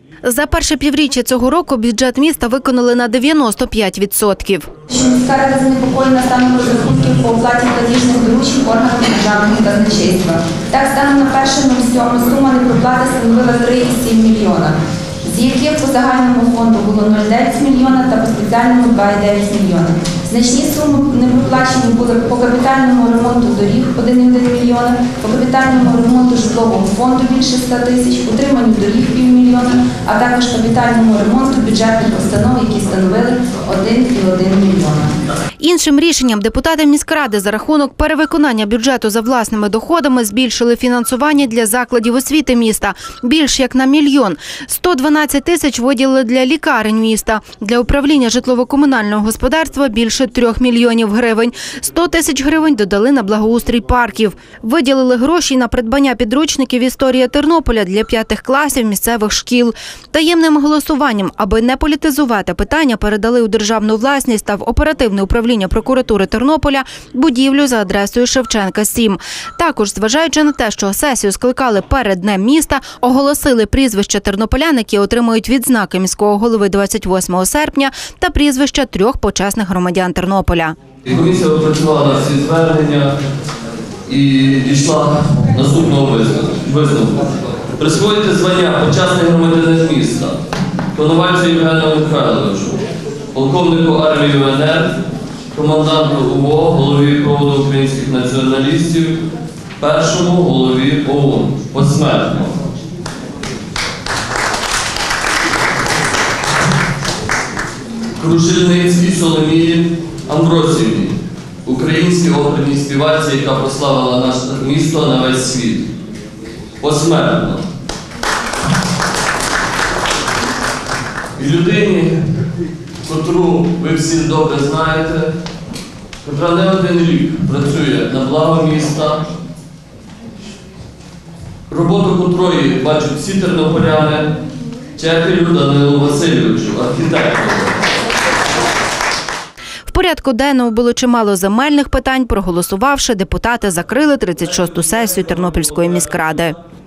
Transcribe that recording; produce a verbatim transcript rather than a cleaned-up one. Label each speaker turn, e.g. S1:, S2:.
S1: За перше півріччя цього року бюджет міста виконали на дев'яносто п'ять відсотків.
S2: Міська рада занепокоєна станом розрахунків по оплаті платіжних доручень органам державного казначейства. Так, станом на перше сьоме сума непроплати становила три цілих сім мільйона, з яких по загальному фонду було нуль цілих дев'ять мільйона та по спеціальному два цілих дев'ять мільйона. Значні суми непроплачені були по капітальному ремонту доріг один цілих один мільйона, по капітальному ремонту житлового фонду більше ста тисяч, утриманню доріг півмільйона, а також капітальному ремонту бюджетних установ, які становили один цілих один мільйона.
S1: Іншим рішенням депутати міськради за рахунок перевиконання бюджету за власними доходами збільшили фінансування для закладів освіти міста більш як на мільйон. сто дванадцять тисяч виділили для лікарень міста, для управління житлово-комунального господарства більше трьох мільйонів гривень. сто тисяч гривень додали на благоустрій парків. Виділили гроші на придбання підручників «Історія Тернополя» для п'ятих класів місцевих шкіл. Таємним голосуванням, аби не політизувати питання, передали у державну власність та в оперативне управління прокуратури Тернополя будівлю за адресою Шевченка, сім. Також, зважаючи на те, що сесію скликали перед Днем міста, оголосили прізвища тернополян, які отримують відзнаки міського голови двадцять восьмого серпня та прізвища трьох почесних громадян Тернополя.
S3: Комісія опрацювала всі звернення і дійшла наступного висновку. Присвоїти звання почесний громадянин міста Коновальцю Євгену Михайловичу, полковнику армії УНР, команданту УВО, голові проводу українських націоналістів, першому голові ОУН посмертно. Крушельницькій Соломії Амбросівні, українській оперній співачці, яка прославила наше місто на весь світ. Посмертно. І людині, котру ви всі добре знаєте, котра не один рік працює на благо міста, роботу котрої бачать всі тернополяни, Чепелю Данилу Васильовичу, архітектору.
S1: В порядку денному було чимало земельних питань. Проголосувавши, депутати закрили тридцять шосту сесію Тернопільської міськради.